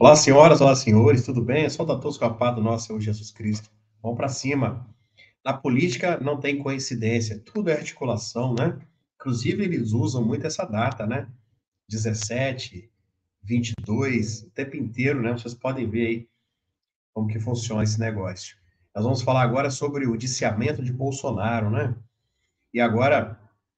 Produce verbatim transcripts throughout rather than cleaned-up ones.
Olá, senhoras, olá, senhores, tudo bem? Eu sou o doutor Escapado, nosso Senhor Jesus Cristo. Vamos para cima. Na política não tem coincidência, tudo é articulação, né? Inclusive, eles usam muito essa data, né? dezessete, vinte e dois, o tempo inteiro, né? Vocês podem ver aí como que funciona esse negócio. Nós vamos falar agora sobre o indiciamento de Bolsonaro, né? E agora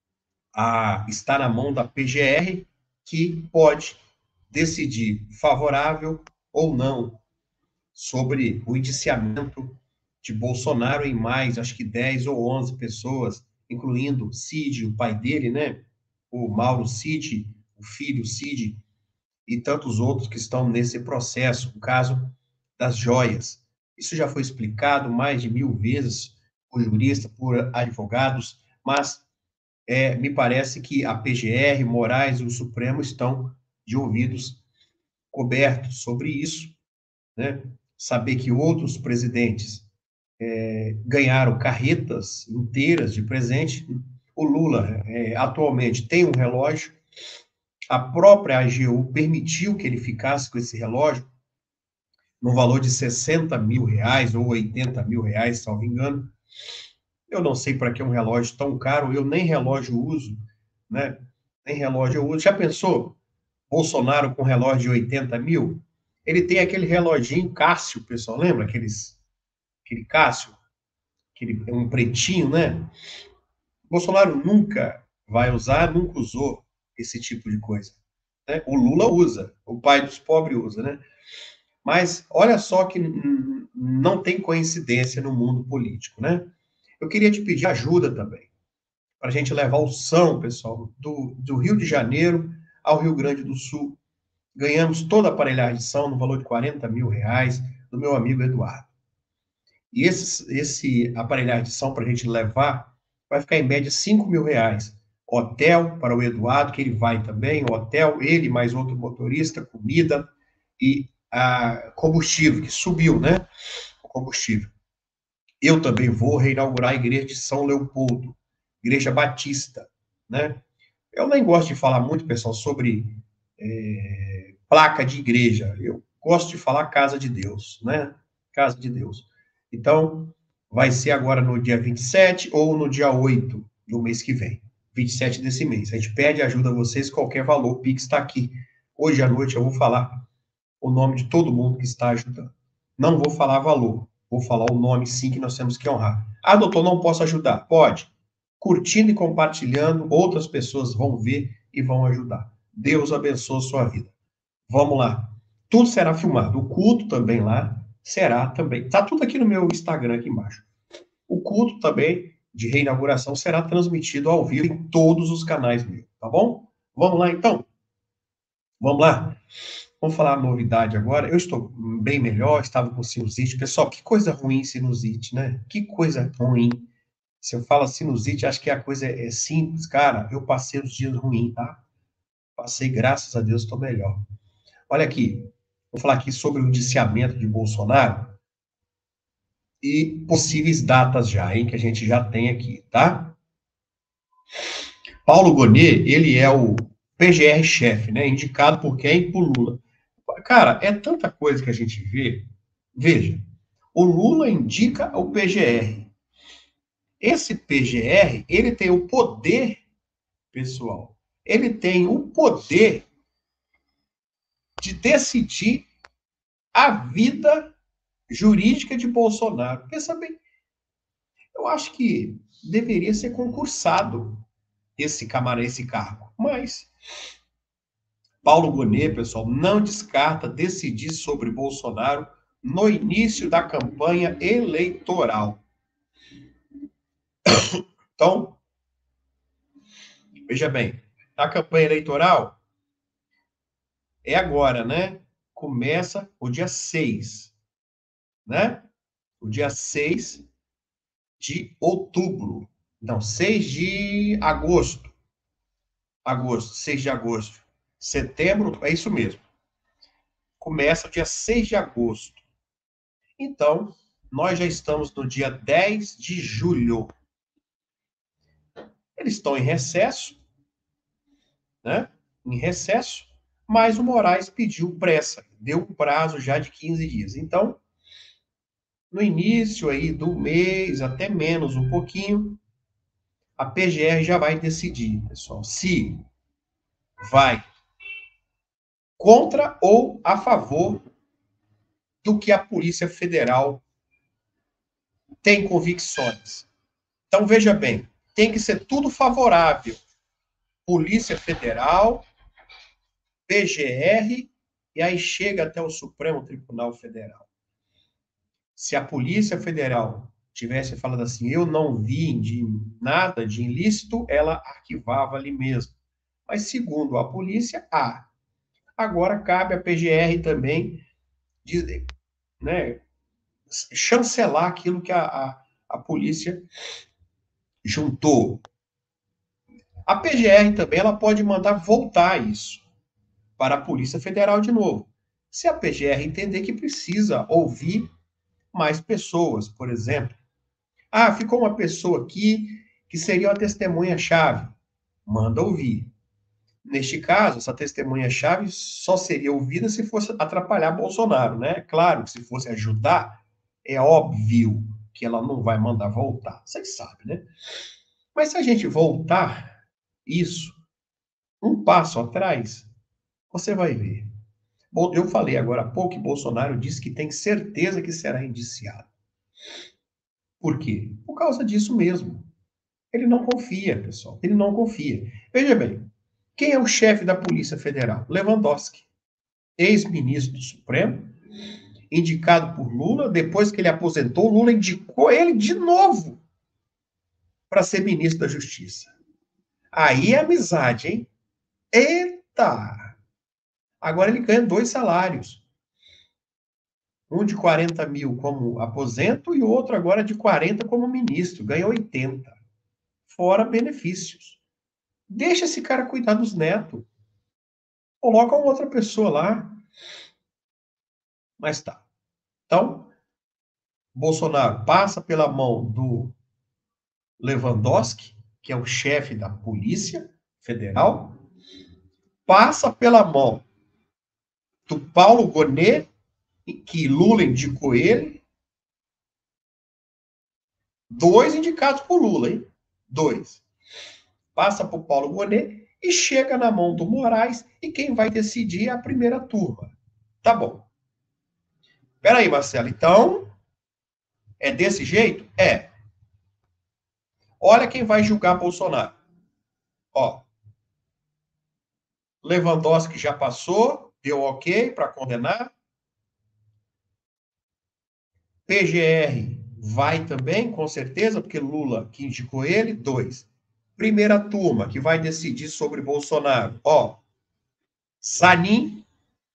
a, está na mão da P G R, que pode decidir favorável ou não sobre o indiciamento de Bolsonaro em mais, acho que dez ou onze pessoas, incluindo Cid, o pai dele, né? O Mauro Cid, o filho Cid, e tantos outros que estão nesse processo, o caso das joias. Isso já foi explicado mais de mil vezes por juristas, por advogados, mas é, me parece que a P G R, Moraes e o Supremo estão de ouvidos cobertos sobre isso, né? Saber que outros presidentes é, ganharam carretas inteiras de presente. O Lula é, atualmente tem um relógio, a própria A G U permitiu que ele ficasse com esse relógio no valor de sessenta mil reais ou oitenta mil reais, se não me engano. Eu não sei para que um relógio tão caro, eu nem relógio uso, né? Nem relógio eu uso. Já pensou? Bolsonaro com relógio de oitenta mil? Ele tem aquele reloginho Cássio, pessoal, lembra? Aqueles, aquele Cássio, aquele, um pretinho, né? Bolsonaro nunca vai usar, nunca usou esse tipo de coisa. Né? O Lula usa, o pai dos pobres usa, né? Mas olha só que não tem coincidência no mundo político, né? Eu queria te pedir ajuda também, para a gente levar o São, pessoal, do, do Rio de Janeiro ao Rio Grande do Sul. Ganhamos toda a aparelhagem de São no valor de quarenta mil reais, do meu amigo Eduardo. E esse, esse aparelhagem de som para a gente levar vai ficar em média cinco mil reais. Hotel para o Eduardo, que ele vai também, hotel, ele mais outro motorista, comida e a combustível, que subiu, né? O combustível. Eu também vou reinaugurar a igreja de São Leopoldo, igreja batista, né? Eu nem gosto de falar muito, pessoal, sobre é, placa de igreja. Eu gosto de falar casa de Deus, né? Casa de Deus. Então, vai ser agora no dia vinte e sete ou no dia oito do mês que vem. vinte e sete desse mês. A gente pede ajuda a vocês, qualquer valor, o Pix está aqui. Hoje à noite eu vou falar o nome de todo mundo que está ajudando. Não vou falar valor, vou falar o nome sim que nós temos que honrar. Ah, doutor, não posso ajudar. Pode. Curtindo e compartilhando, outras pessoas vão ver e vão ajudar. Deus abençoe a sua vida. Vamos lá. Tudo será filmado. O culto também lá será também. Tá tudo aqui no meu Instagram aqui embaixo. O culto também de reinauguração será transmitido ao vivo em todos os canais meus, tá bom? Vamos lá então? Vamos lá? Vamos falar a novidade agora. Eu estou bem melhor, estava com sinusite. Pessoal, que coisa ruim sinusite, né? Que coisa ruim. Se eu falo sinusite, acho que a coisa é simples. Cara, eu passei os dias ruins, tá? Passei, graças a Deus, estou melhor. Olha aqui, vou falar aqui sobre o indiciamento de Bolsonaro e possíveis datas já, hein, que a gente já tem aqui, tá? Paulo Gonet, ele é o P G R-chefe, né? Indicado por quem? Por Lula. Cara, é tanta coisa que a gente vê. Veja, o Lula indica o P G R. Esse P G R, ele tem o poder, pessoal, ele tem o poder de decidir a vida jurídica de Bolsonaro. Pensa bem, eu acho que deveria ser concursado esse camarada, esse cargo. Mas Paulo Gonet, pessoal, não descarta decidir sobre Bolsonaro no início da campanha eleitoral. Então, veja bem, a campanha eleitoral é agora, né? Começa o dia seis, né? O dia seis de outubro. Não, seis de agosto. Agosto, seis de agosto. Setembro, é isso mesmo. Começa o dia seis de agosto. Então, nós já estamos no dia dez de julho. Eles estão em recesso, né? Em recesso. mas o Moraes pediu pressa, deu um prazo já de quinze dias. Então, no início aí do mês, até menos um pouquinho, a P G R já vai decidir, pessoal, se vai contra ou a favor do que a Polícia Federal tem convicções. Então, veja bem, tem que ser tudo favorável. Polícia Federal, P G R, e aí chega até o Supremo Tribunal Federal. Se a Polícia Federal tivesse falado assim, eu não vi de nada de ilícito, ela arquivava ali mesmo. Mas, segundo a polícia, há. Agora cabe à P G R também de, né, chancelar aquilo que a, a, a polícia juntou. A P G R também ela pode mandar voltar isso para a Polícia Federal de novo. Se a P G R entender que precisa ouvir mais pessoas, por exemplo. Ah, ficou uma pessoa aqui que seria uma testemunha-chave. Manda ouvir. Neste caso, essa testemunha-chave só seria ouvida se fosse atrapalhar Bolsonaro, né? Claro que se fosse ajudar, é óbvio que ela não vai mandar voltar. Vocês sabem, né? Mas se a gente voltar isso um passo atrás, você vai ver. Bom, eu falei agora há pouco que Bolsonaro disse que tem certeza que será indiciado. Por quê? Por causa disso mesmo. Ele não confia, pessoal. Ele não confia. Veja bem, quem é o chefe da Polícia Federal? Lewandowski, ex-ministro do Supremo, indicado por Lula. Depois que ele aposentou, Lula indicou ele de novo para ser ministro da Justiça. Aí é amizade, hein? Eita! Agora ele ganha dois salários. Um de quarenta mil como aposento e o outro agora de quarenta como ministro. Ganha oitenta. Fora benefícios. Deixa esse cara cuidar dos netos. Coloca uma outra pessoa lá. Mas tá. Então, Bolsonaro passa pela mão do Lewandowski, que é o chefe da Polícia Federal, passa pela mão do Paulo Gonet, que Lula indicou ele. Dois indicados por Lula, hein? Dois. Passa por Paulo Gonet e chega na mão do Moraes, e quem vai decidir é a primeira turma. Tá bom. Peraí, Marcelo, então é desse jeito? É. Olha quem vai julgar Bolsonaro. Ó, Lewandowski já passou, deu ok para condenar. P G R vai também, com certeza, porque Lula que indicou ele. Dois. Primeira turma que vai decidir sobre Bolsonaro. Ó, Zanin,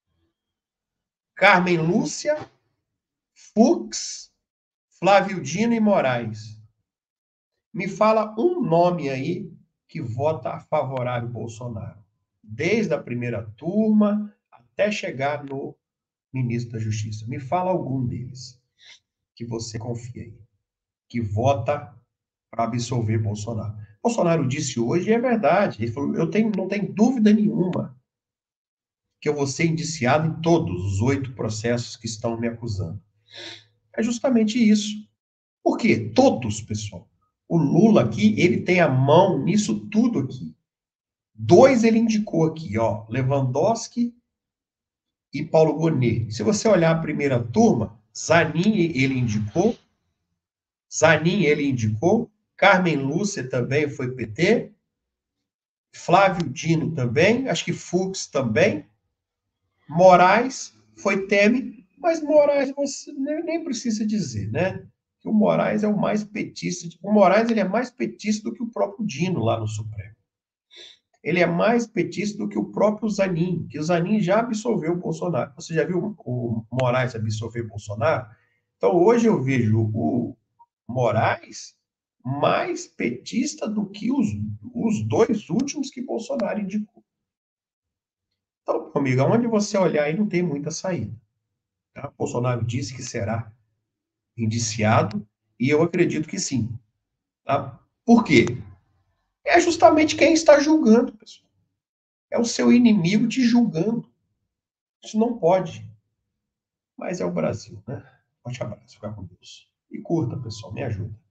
Carmen Lúcia, Fux, Flávio Dino e Moraes. Me fala um nome aí que vota a favorável Bolsonaro. Desde a primeira turma até chegar no ministro da Justiça. Me fala algum deles que você confia aí, que vota para absolver Bolsonaro. Bolsonaro disse hoje, e é verdade, ele falou, eu tenho, não tenho dúvida nenhuma que eu vou ser indiciado em todos os oito processos que estão me acusando. É justamente isso. Por quê? Todos, pessoal. O Lula aqui, ele tem a mão nisso tudo aqui. Dois ele indicou aqui, ó, Lewandowski e Paulo Gonet. Se você olhar a primeira turma, Zanin ele indicou, Zanin ele indicou, Carmen Lúcia também foi P T, Flávio Dino também, acho que Fux também, Moraes foi Temer, mas Moraes você nem precisa dizer, né? Que o Moraes é o mais petista, o Moraes ele é mais petista do que o próprio Dino lá no Supremo. Ele é mais petista do que o próprio Zanin, que o Zanin já absolveu o Bolsonaro. Você já viu o Moraes absolver o Bolsonaro? Então, hoje eu vejo o Moraes mais petista do que os, os dois últimos que Bolsonaro indicou. Então, meu amigo, onde você olhar aí não tem muita saída. Tá? Bolsonaro disse que será indiciado e eu acredito que sim. Tá? Por quê? É justamente quem está julgando, pessoal. É o seu inimigo te julgando. Isso não pode. Mas é o Brasil, né? Forte abraço, fica com Deus. E curta, pessoal, me ajuda.